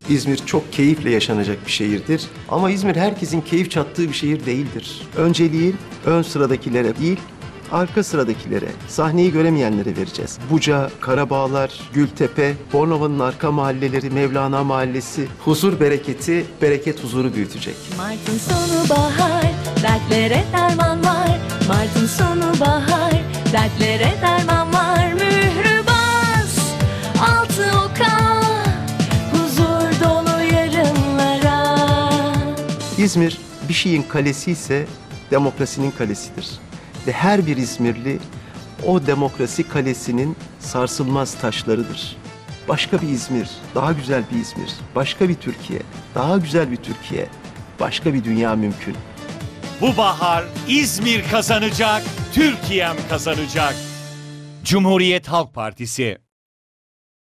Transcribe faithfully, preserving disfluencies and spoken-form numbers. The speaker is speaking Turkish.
İzmir çok keyifle yaşanacak bir şehirdir. Ama İzmir herkesin keyif çattığı bir şehir değildir. Önceliği ön sıradakilere değil, arka sıradakilere, sahneyi göremeyenlere vereceğiz. Buca, Karabağlar, Gültepe, Bornova'nın arka mahalleleri, Mevlana Mahallesi, huzur bereketi, bereket huzuru büyütecek. Mart'ın sonu bahar, dertlere derman var. Mart'ın sonu bahar, dertlere derman var. Mührü bas, altı oka, huzur dolu yarınlara. İzmir bir şeyin kalesi ise demokrasinin kalesidir. Ve her bir İzmirli o demokrasi kalesinin sarsılmaz taşlarıdır. Başka bir İzmir, daha güzel bir İzmir, başka bir Türkiye, daha güzel bir Türkiye, başka bir dünya mümkün. Bu bahar İzmir kazanacak, Türkiye'm kazanacak. Cumhuriyet Halk Partisi.